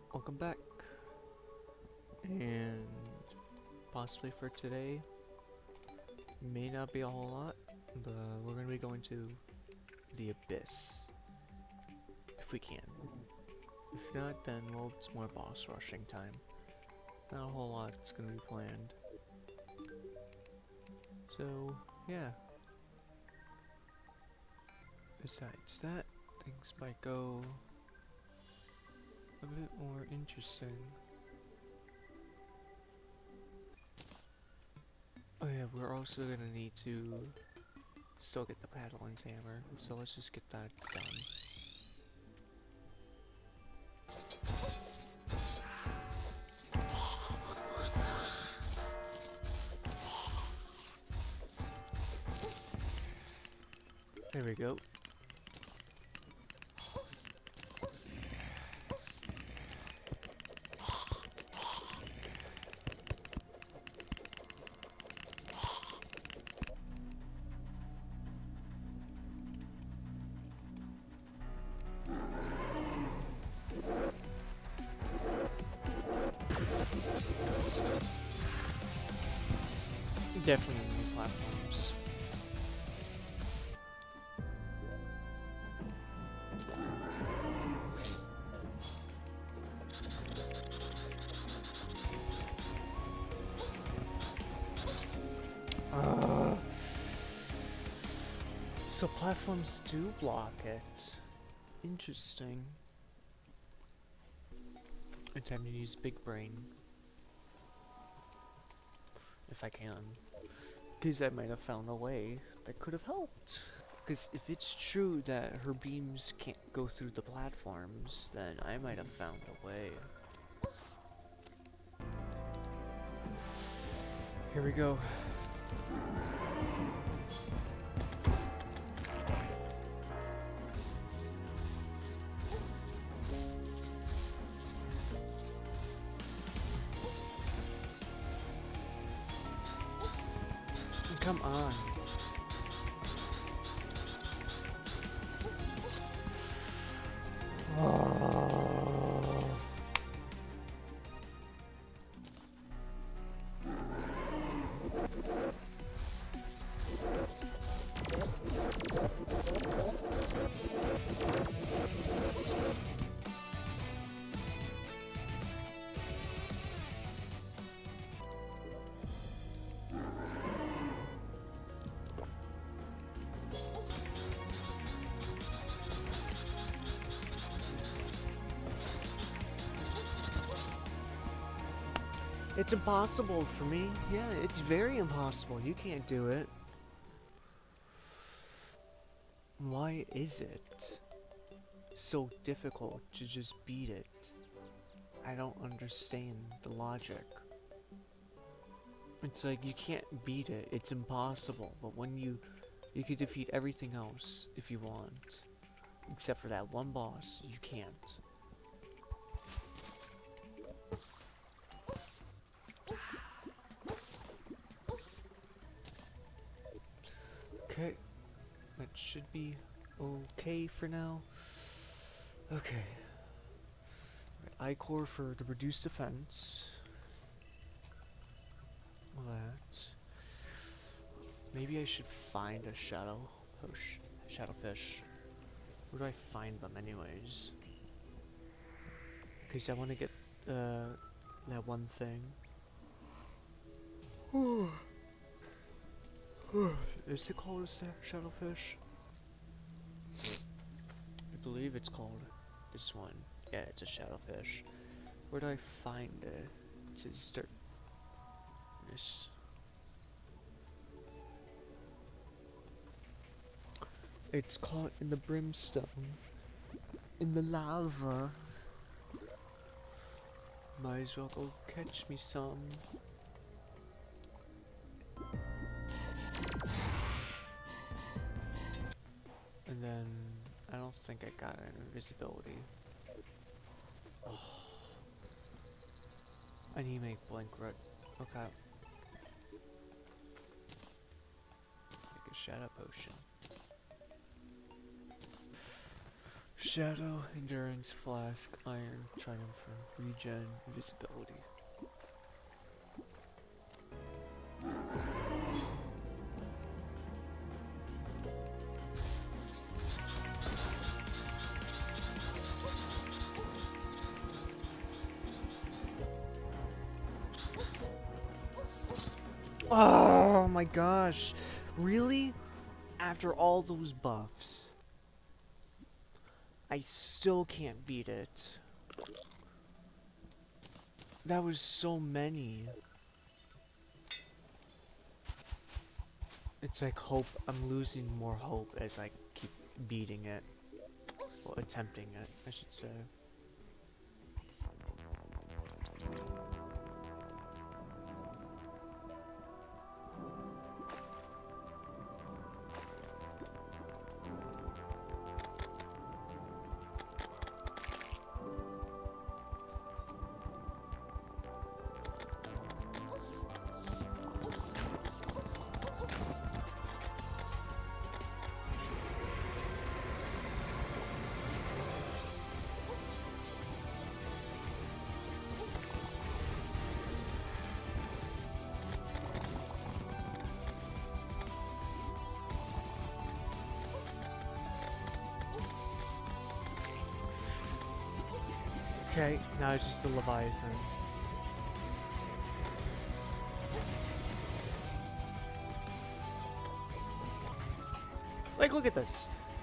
Welcome back, and possibly for today, may not be a whole lot, but we're going to be going to the Abyss, if we can. If not, then well, it's more boss rushing time. Not a whole lot that's going to be planned. So, yeah. Besides that, things might go a bit more interesting. Oh yeah, we're also gonna need to still get the Paddle's hammer, so let's just get that done. There we go. Definitely new platforms. So platforms do block it. Interesting. And time to use big brain. If I can. Because I might have found a way that could have helped. Because if it's true that her beams can't go through the platforms, then I might have found a way. Here we go. Come on. It's impossible for me. Yeah, it's very impossible. You can't do it. Why is it so difficult to just beat it? I don't understand the logic. It's like you can't beat it. It's impossible. But when you can defeat everything else if you want. Except for that one boss, you can't. Okay, that should be okay for now. Okay. I-core for the reduced defense. That. Maybe I should find a shadowfish. Where do I find them anyways? Because I want to get that one thing. Is it called a shadowfish? I believe it's called this one. Yeah, it's a shadowfish. Where do I find it? It says this. It's caught in the brimstone. In the lava. Might as well go catch me some. And then, I don't think I got an invisibility. Oh. I need to make blink root. Okay. Make a shadow potion. Shadow, Endurance, Flask, Iron, Triumph, Regen, Invisibility. Oh my gosh. Really? After all those buffs, I still can't beat it. That was so many. It's like hope. I'm losing more hope as I keep beating it. Well, attempting it, I should say. Okay, now it's just the Leviathan. Like, look at this.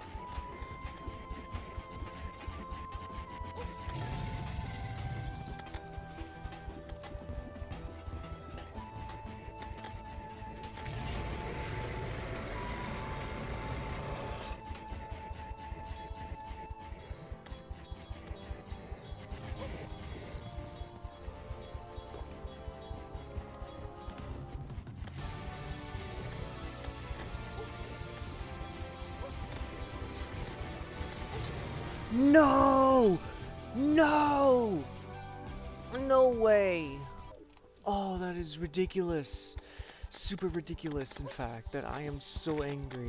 No! No! No way! Oh, that is ridiculous. Super ridiculous, in fact, that I am so angry.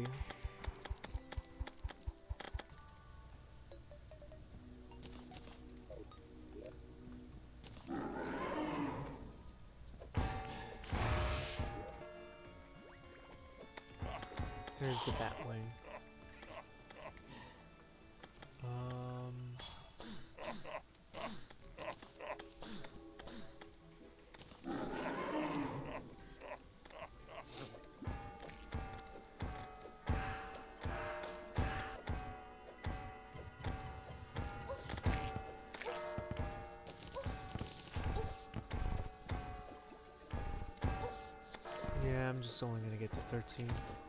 There's the Batwing. Yeah, I'm just only gonna get to 13.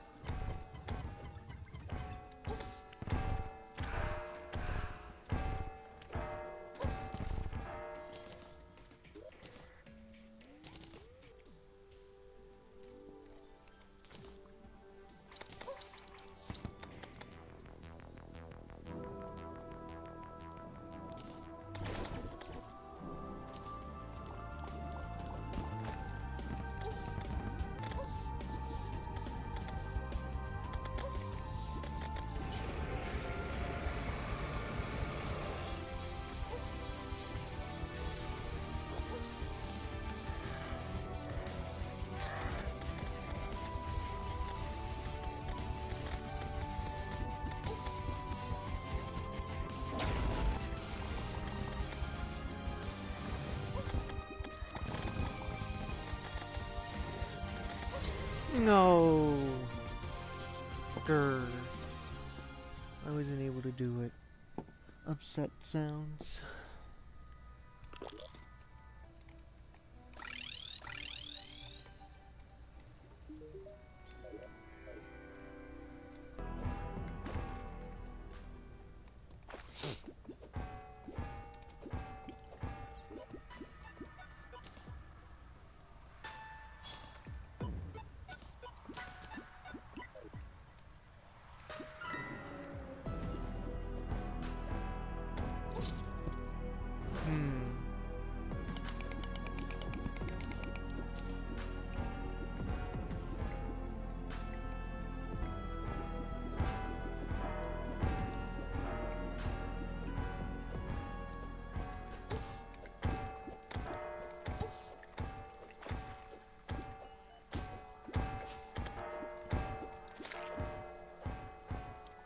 No! Grr. I wasn't able to do it. Upset sounds.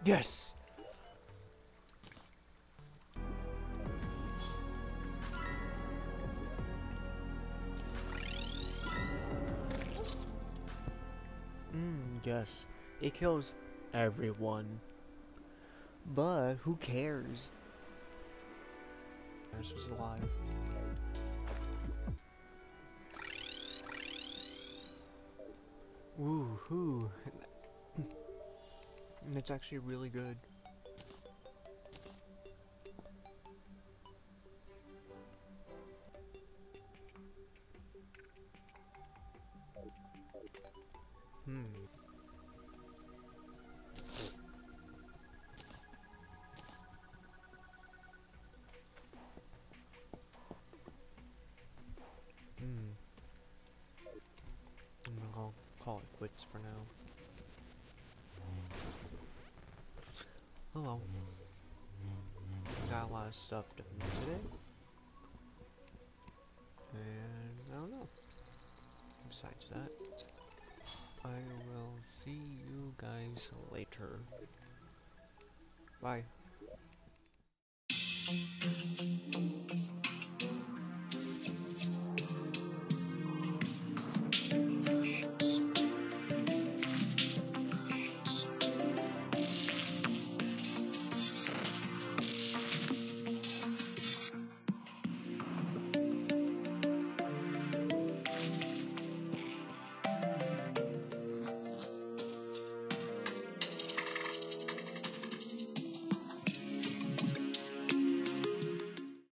Yes! Yes. It kills everyone. But who cares? This was alive. Woohoo! It's actually really good. I'll call it quits for now. Oh well. Got a lot of stuff done today. And I don't know. Besides that, I will see you guys later. Bye.